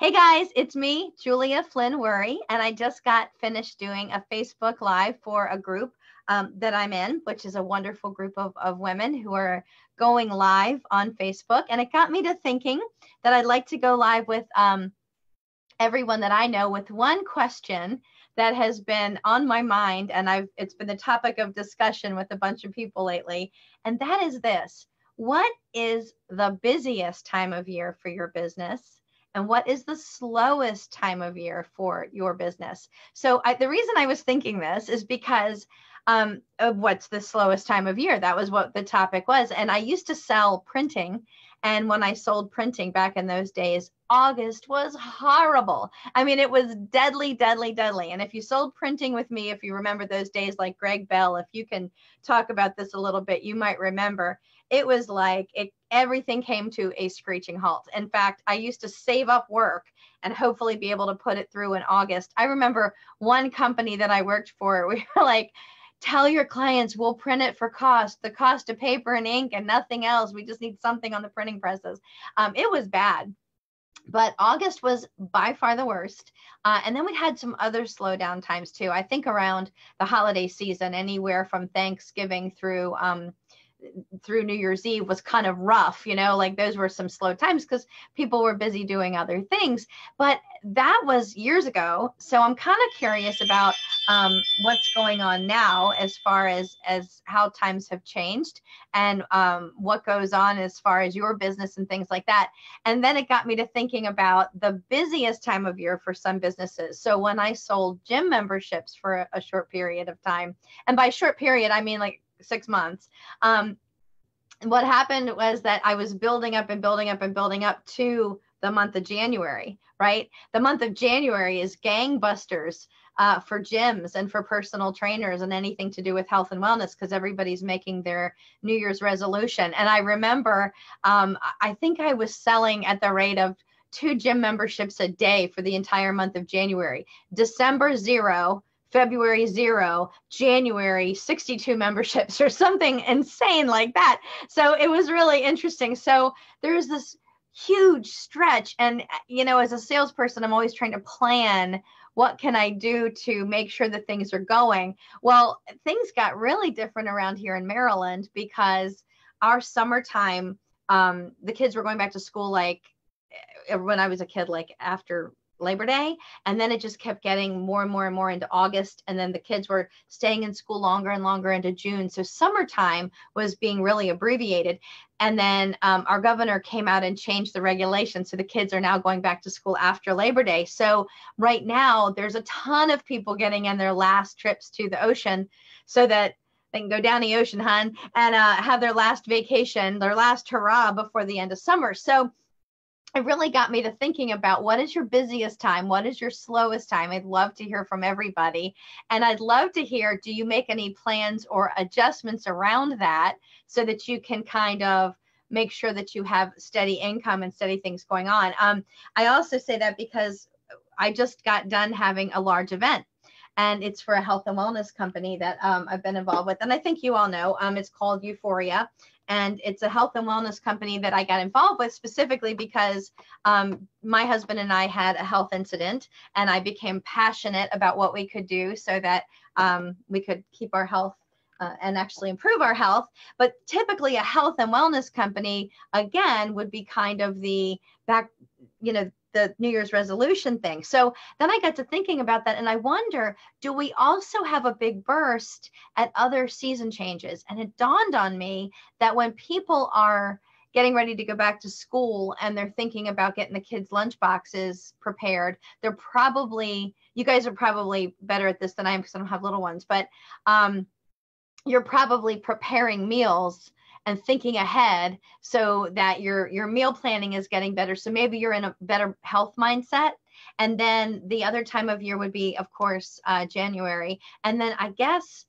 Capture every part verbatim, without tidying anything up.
Hey guys, it's me, Julia Flynn Worry, and I just got finished doing a Facebook Live for a group um, that I'm in, which is a wonderful group of, of women who are going live on Facebook. And it got me to thinking that I'd like to go live with um, everyone that I know with one question that has been on my mind, and I've it's been the topic of discussion with a bunch of people lately, and that is this: what is the busiest time of year for your business? And what is the slowest time of year for your business? So I, the reason I was thinking this is because um, of what's the slowest time of year. That was what the topic was. And I used to sell printing. And when I sold printing back in those days, August was horrible. I mean, it was deadly, deadly, deadly. And if you sold printing with me, if you remember those days like Greg Bell, if you can talk about this a little bit, you might remember. It was like it, everything came to a screeching halt. In fact, I used to save up work and hopefully be able to put it through in August. I remember one company that I worked for, we were like, tell your clients we'll print it for cost, the cost of paper and ink and nothing else. We just need something on the printing presses. Um, it was bad. But August was by far the worst. Uh, and then we had some other slowdown times too. I think around the holiday season, anywhere from Thanksgiving through um, through New Year's Eve was kind of rough, you know, like those were some slow times because people were busy doing other things. But that was years ago. So I'm kind of curious about um, what's going on now as far as, as how times have changed and um, what goes on as far as your business and things like that. And then it got me to thinking about the busiest time of year for some businesses. So when I sold gym memberships for a, a short period of time, and by short period, I mean like six months. Um, what happened was that I was building up and building up and building up to the month of January, right? The month of January is gangbusters uh, for gyms and for personal trainers and anything to do with health and wellness because everybody's making their New Year's resolution. And I remember, um, I think I was selling at the rate of two gym memberships a day for the entire month of January. December, zero. February zero, January sixty-two memberships or something insane like that. So it was really interesting. So there's this huge stretch. And, you know, as a salesperson, I'm always trying to plan what can I do to make sure that things are going. Well, things got really different around here in Maryland because our summertime, um, the kids were going back to school like when I was a kid, like after Labor Day. And then it just kept getting more and more and more into August. And then the kids were staying in school longer and longer into June. So summertime was being really abbreviated. And then um, our governor came out and changed the regulations. So the kids are now going back to school after Labor Day. So right now there's a ton of people getting in their last trips to the ocean so that they can go down the ocean, hun, and uh, have their last vacation, their last hurrah before the end of summer. So it really got me to thinking about what is your busiest time? What is your slowest time? I'd love to hear from everybody. And I'd love to hear, do you make any plans or adjustments around that so that you can kind of make sure that you have steady income and steady things going on? Um, I also say that because I just got done having a large event. And it's for a health and wellness company that um, I've been involved with. And I think you all know, um, it's called Euphoria. And it's a health and wellness company that I got involved with specifically because um, my husband and I had a health incident and I became passionate about what we could do so that um, we could keep our health uh, and actually improve our health. But typically a health and wellness company, again, would be kind of the back, you know, the New Year's resolution thing. So then I got to thinking about that. And I wonder, do we also have a big burst at other season changes? And it dawned on me that when people are getting ready to go back to school and they're thinking about getting the kids' lunch boxes prepared, they're probably, you guys are probably better at this than I am because I don't have little ones, but um, you're probably preparing meals and thinking ahead so that your your meal planning is getting better. So maybe you're in a better health mindset. And then the other time of year would be, of course, uh, January. And then I guess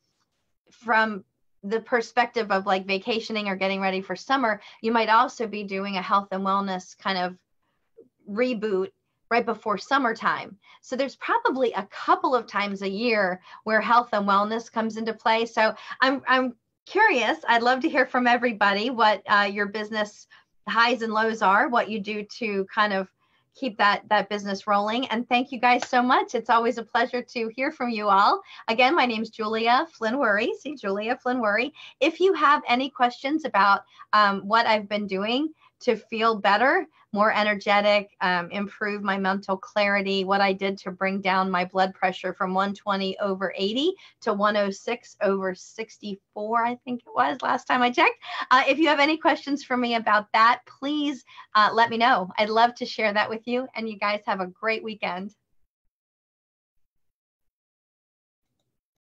from the perspective of like vacationing or getting ready for summer, you might also be doing a health and wellness kind of reboot right before summertime. So there's probably a couple of times a year where health and wellness comes into play. So I'm I'm curious. I'd love to hear from everybody what uh, your business highs and lows are, what you do to kind of keep that that business rolling. And thank you guys so much. It's always a pleasure to hear from you all. Again, my name's Julia Flynn Worry. See, Julia Flynn Worry. If you have any questions about um, what I've been doing to feel better, more energetic, um, improve my mental clarity, what I did to bring down my blood pressure from one twenty over eighty to one oh six over sixty-four, I think it was last time I checked. Uh, if you have any questions for me about that, please uh, let me know. I'd love to share that with you. And you guys have a great weekend.